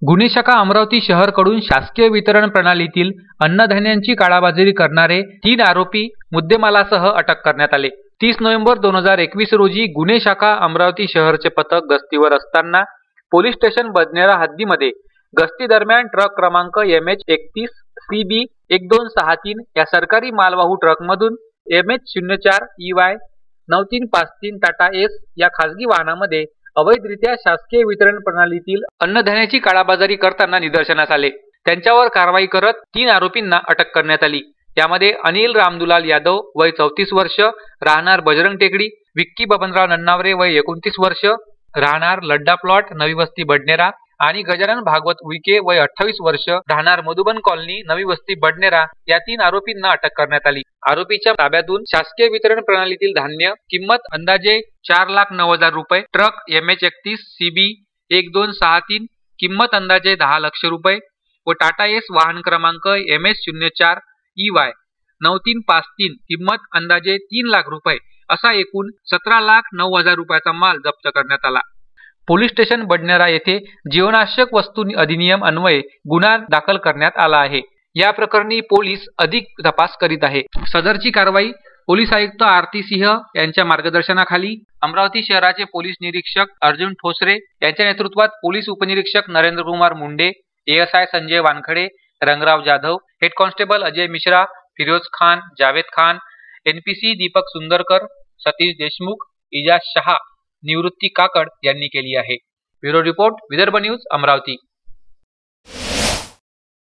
गुन्हे शाखा अमरावती शहरकडून शासकीय वितरण प्रणालीतील अन्नधान्यांची काळाबाजारी करणारे 3 आरोपी मुद्देमालासह अटक करण्यात आले। 30 नोव्हेंबर 2021 रोजी गुन्हे शाखा अमरावती शहरचे पथक गस्तीवर असताना पोलीस स्टेशन बदनेरा हद्दीमध्ये गस्ती दरम्यान ट्रक क्रमांक MH31 CB 1263 या सरकारी मालवाहू ट्रकमधून MH04 EY 9353 टाटा एस या खासगी वाहनामध्ये अवैधरित्या शासकीय वितरण प्रणालीतील अन्नधान्याची काळाबाजारी करताना निदर्शनास आले। त्यांच्यावर कारवाई करत 3 आरोपींना अटक करण्यात आली। यामध्ये अनिल रामदुलाल यादव वय 34 वर्ष राहणार बजरंग टेकडी, विक्की बबनराव नन्नावरे वय 29 वर्ष राहणार लड्डा प्लॉट नवी वस्ती बडनेरा आणि गजानन भागवत उईके वय 28 वर्ष राहणार मधुबन कॉलनी नवी वस्ती बडनेरा या 3 आरोपींना अटक करण्यात आली। आरोपीच्या ताब्यातून शासकीय वितरण प्रणालीतील धान्य किंमत अंदाजे 4,09,000 रुपये, ट्रक MH31 CB 1263 किंमत अंदाजे 10 लाख रुपये व टाटा एस वाहन क्रमांक MH04 EY 9353 किंमत अंदाजे 3 लाख रुपये असा एकूण 17,09,000 रुपयाचा माल जप्त करण्यात आला। पोलीस स्टेशन बडनेरा येथे जीवनावश्यक वस्तू अधिनियम अन्वये गुन्हा दाखल करण्यात आला आहे। या प्रकरणी पोलीस अधिक तपास करीत आहे। सदरची कारवाई पोलीस आयुक्त आरती सिंह यांच्या मार्गदर्शनाखाली अमरावती शहराचे पोलीस निरीक्षक अर्जुन ठोसरे यांच्या नेतृत्वात पोलीस उपनिरीक्षक Narendra Kumar Munde, ASI Sanjay Wankhede, Rangrao Jadhav, head constable Ajay Mishra, Firoz Khan, Javed Khan, NPC Deepak Sundarkar, Satish Deshmukh, Ejaz Shah, Nivrutti Kakad यांनी केली आहे। Bureau report Vidarbha news Amravati.